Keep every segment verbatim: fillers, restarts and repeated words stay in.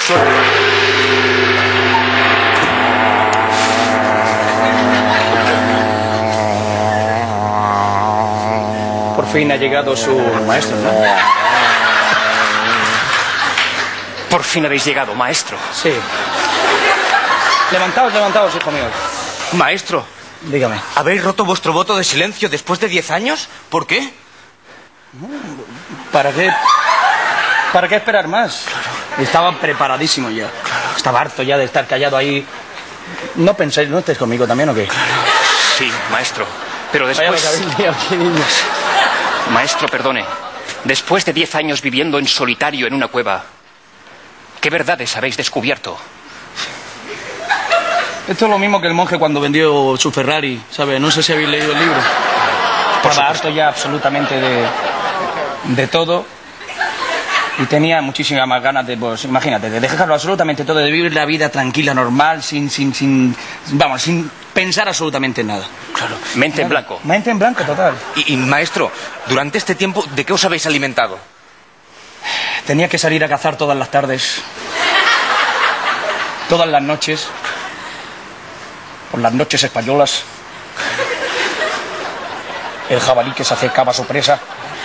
Suerte. Por fin ha llegado su maestro, ¿no? Por fin habéis llegado, maestro. Sí. Levantaos, levantaos, hijo mío. Maestro, dígame. ¿Habéis roto vuestro voto de silencio después de diez años? ¿Por qué? ¿Para qué? ¿Para qué esperar más? Claro. Estaba preparadísimo ya. Claro. Estaba harto ya de estar callado ahí. ¿No pensáis, no estáis conmigo también o qué? Claro. Sí, maestro. Pero después... Vaya, aquí, niños. Maestro, perdone. Después de diez años viviendo en solitario en una cueva, ¿qué verdades habéis descubierto? Esto es lo mismo que el monje cuando vendió su Ferrari, ¿sabes? No sé si habéis leído el libro. Estaba harto ya absolutamente de, de todo y tenía muchísimas más ganas de, pues, imagínate, de dejarlo absolutamente todo, de vivir la vida tranquila, normal, sin, sin, sin, vamos, sin pensar absolutamente en nada. Claro. Mente claro. en blanco. Mente en blanco, total. Y, y, maestro, durante este tiempo, ¿de qué os habéis alimentado? Tenía que salir a cazar todas las tardes, todas las noches, por las noches españolas. El jabalí que se acercaba a su presa.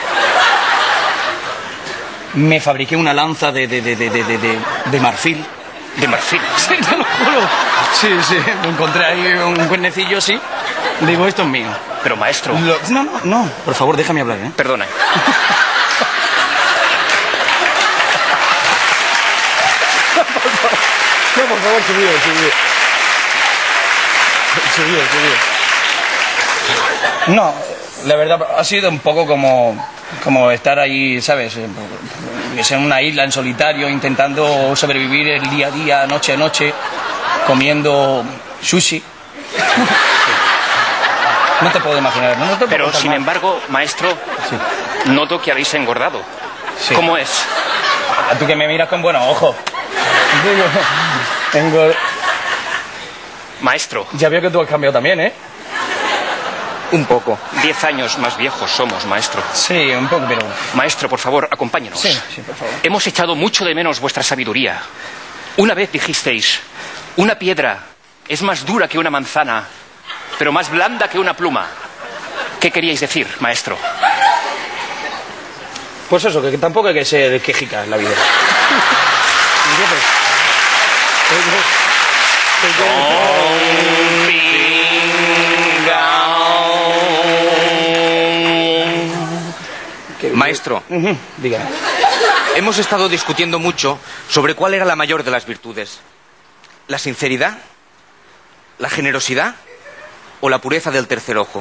Me fabriqué una lanza de, de, de, de, de, de, de marfil. ¿De marfil? Sí, te lo juro. Sí, sí, me encontré ahí un cuernecillo así. Digo, esto es mío. Pero, maestro... Lo... No, no, no. Por favor, déjame hablar, ¿eh? Perdona. No, por favor, subido, subido. Subido, subido. No, la verdad, ha sido un poco como, como estar ahí, ¿sabes? En una isla en solitario, intentando sobrevivir el día a día, noche a noche, comiendo sushi. No te puedo imaginar. No, no te puedo Pero, sin más. embargo, maestro, sí. Noto que habéis engordado. Sí. ¿Cómo es? A tú que me miras con buenos ojos. Digo, tengo... Maestro. Ya veo que tú has cambiado también, ¿eh? Un poco. Diez años más viejos somos, maestro. Sí, un poco, pero... Maestro, por favor, acompáñenos. Sí, sí, por favor. Hemos echado mucho de menos vuestra sabiduría. Una vez dijisteis, una piedra es más dura que una manzana, pero más blanda que una pluma. ¿Qué queríais decir, maestro? Pues eso, que tampoco hay que ser quejica en la vida. ¿Entiendes? Maestro, uh-huh. Dígame. Hemos estado discutiendo mucho sobre cuál era la mayor de las virtudes. ¿La sinceridad? ¿La generosidad? ¿O la pureza del tercer ojo?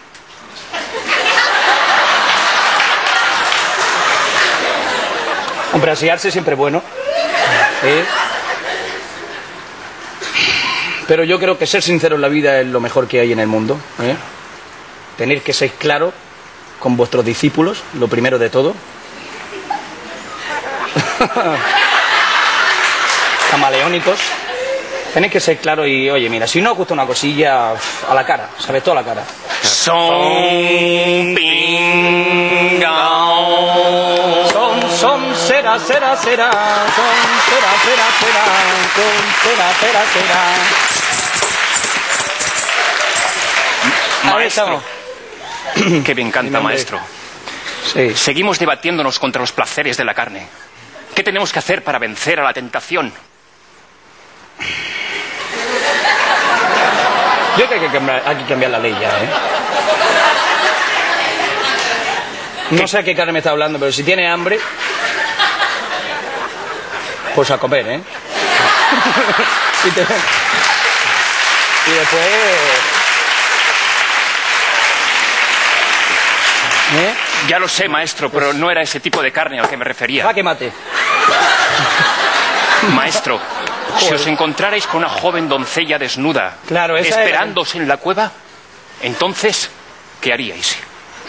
Hombre, asearse siempre es bueno. ¿Eh? Pero yo creo que ser sincero en la vida es lo mejor que hay en el mundo. ¿Eh? Tenéis que ser claro con vuestros discípulos, lo primero de todo. Camaleónicos. Tenéis que ser claros y, oye, mira, si no os gusta una cosilla, a la cara, ¿sabes? Toda la cara. Son, pingao. Son, son, será, será, será. Son, será, será, será. Son, será, será, será. Maestro. Que me encanta, maestro. Sí. Seguimos debatiéndonos contra los placeres de la carne. ¿Qué tenemos que hacer para vencer a la tentación? Yo creo que hay que cambiar, hay que cambiar la ley ya, ¿eh? No sé a qué carne me está hablando, pero si tiene hambre, pues a comer, ¿eh? y, te... y después... ¿Eh? Ya lo sé, maestro, pero no era ese tipo de carne al que me refería. ¡Ah, que mate! Maestro, si os encontrarais con una joven doncella desnuda, claro, esa esperándoos era... en la cueva, entonces, ¿qué haríais?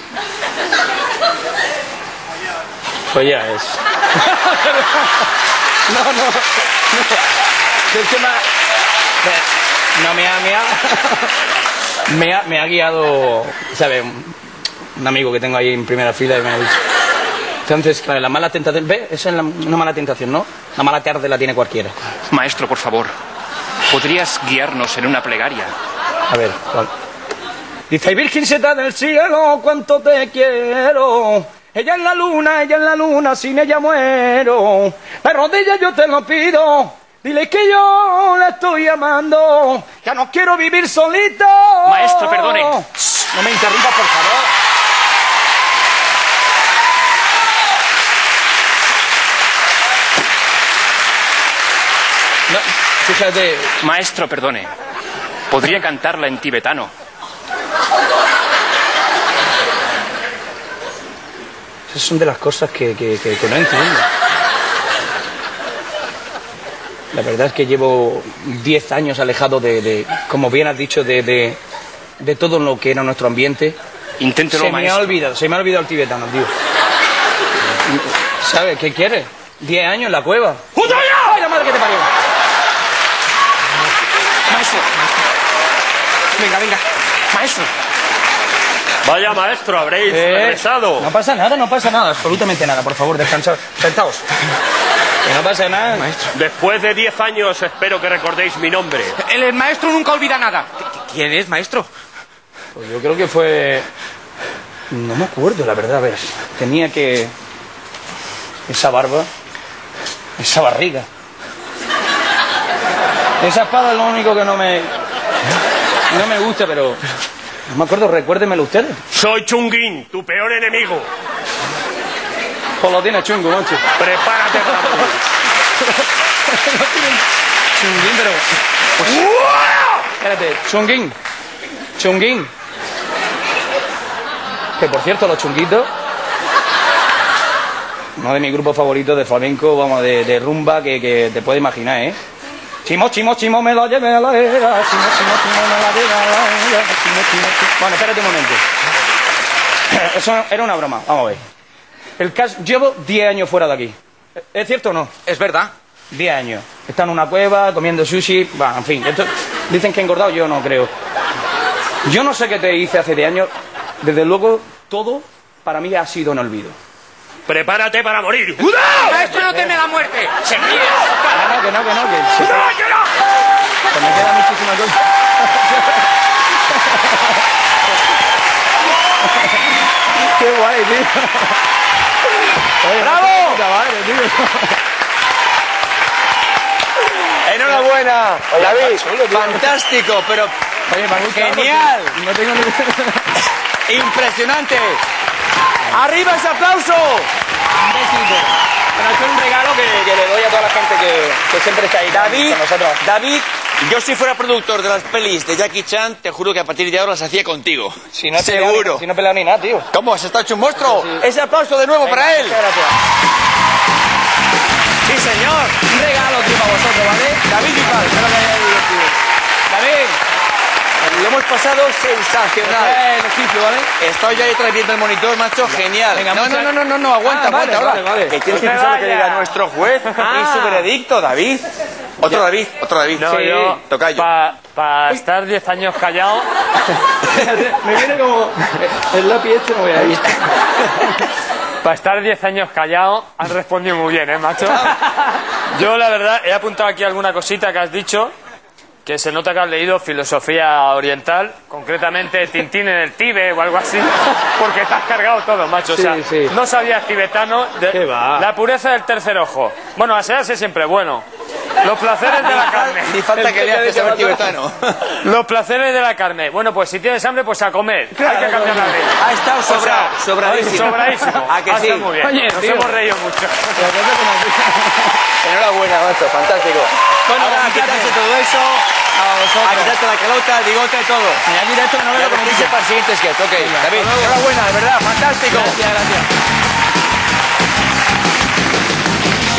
Pues ya es. no, no, no. Es que me ha... No, me ha... Me ha, me ha, me ha guiado, ¿sabes? Un amigo que tengo ahí en primera fila y me ha dicho... Entonces, claro, la mala tentación... ¿Ve? Esa es la- una mala tentación, ¿no? La mala tarde la tiene cualquiera. Maestro, por favor, ¿podrías guiarnos en una plegaria? A ver, ¿cuál? Dice, Virgencita del cielo, cuánto te quiero. Ella es la luna, ella es la luna, sin ella muero. De rodillas yo te lo pido. Dile que yo la estoy amando. Ya no quiero vivir solito. Maestro, perdone. No me interrumpas, por favor. No, fíjate. Maestro, perdone. ¿Podría cantarla en tibetano? Esas son de las cosas que, que, que, que no entiendo. La verdad es que llevo diez años alejado de, de como bien has dicho, de, de, de todo lo que era nuestro ambiente. Inténtelo, Se me ha maestro. olvidado, se me ha olvidado el tibetano, tío. ¿Sabes qué quieres? Diez años en la cueva. ¡Ay, la madre que te parió! Maestro. Venga, venga. Maestro. Vaya maestro, habréis Eh, regresado. No pasa nada, no pasa nada, absolutamente nada. Por favor, descansad. Sentaos. Que no pasa nada, maestro. Después de diez años espero que recordéis mi nombre. El, el maestro nunca olvida nada. ¿Quién es, maestro? Pues yo creo que fue... No me acuerdo, la verdad, a ver. Tenía que... Esa barba... Esa barriga... Esa espada es lo único que no me... No me gusta, pero... No me acuerdo, recuérdemelo ustedes. Soy Chungin, tu peor enemigo. Pues lo tiene chungo, macho. Prepárate para morir. Chunguín, pero... Pues... Espérate, chunguín. Chunguín. Que por cierto, los chunguitos... Uno de mis grupos favoritos de flamenco, vamos, de, de rumba, que, que te puedes imaginar, ¿eh? Chimo, chimo, chimo, me la lleve a la era. Chimo, chimo, chimo, me la lleve a la era. Chimo, chimo, chimo. Bueno, espérate un momento. Eso era una broma, vamos a ver. El caso... Llevo diez años fuera de aquí. ¿Es cierto o no? Es verdad. diez años. Está en una cueva, comiendo sushi... Bueno, en fin. Esto... Dicen que he engordado, yo no creo. Yo no sé qué te hice hace diez años. Desde luego, todo para mí ha sido un olvido. Prepárate para morir. Maestro, no teme la muerte. Se ríe. No, no, que no, que no, que... se- que me queda muchísima cosa. ¡Qué guay, tío! Oye, ¡Bravo! puta madre, tío. Enhorabuena, David. Fantástico, pero Oye, me ha gustado genial. porque No tengo ni... Impresionante. ¡Arriba ese aplauso! Un besito. Bueno, esto es un regalo que, que le doy a toda la gente que, que siempre está ahí con- David, con nosotros. David, yo si fuera productor de las pelis de Jackie Chan, te juro que a partir de ahora las hacía contigo. Si no he peleado Seguro. ni- Si no he peleado ni nada, tío. ¿Cómo? ¿Has estado hecho un monstruo? Sí. Ese aplauso de nuevo Venga, para él. muchas gracias. Sí, señor. Un regalo, tío, para vosotros, ¿vale? David Bisbal. Espero que hayáis divertido. David. Lo hemos pasado sensacional. Eh, el sitio, ¿vale? Estoy ya detrás viendo el monitor, macho. Genial. Venga, no, muchas- no, no, no, no, aguanta, Ah, vale, aguanta. vale, ahora. vale. Que tienes que No te escuchar lo que vayas. diga nuestro juez Ah. y su veredicto, David. Otro David, otro David. No, Sí, yo, tocayo. para estar diez años callado, Me viene como... El lápiz este no voy a ir. para estar diez años callado, has respondido muy bien, ¿eh, macho? Yo, la verdad, he apuntado aquí alguna cosita que has dicho, que se nota que has leído filosofía oriental, concretamente Tintín en el Tíbet o algo así, porque te has cargado todo, macho. Sí, o sea, sí. no sabías tibetano. De- ¿Qué va? La pureza del tercer ojo. Bueno, asearse siempre bueno. Los placeres de la carne. Ni falta que le haces saber tibetano. Los placeres de la carne. Bueno, pues si tienes hambre, pues a comer. Claro, Hay que cambiar la ley. Ha estado sobrado, sobradísimo. Sobradísimo. ¿A que Ha sí? estado muy bien. Oye, Nos tío. hemos reído mucho. Enhorabuena, macho, fantástico. Bueno, Ahora a muchachos. quitarse todo eso, A vosotros. a quitarte la calota, el bigote, todo. Mira, mira esto que no Y veo a como vestirse para el siguiente sketch. Ok, David, hasta luego. enhorabuena, de verdad, fantástico. Gracias, gracias.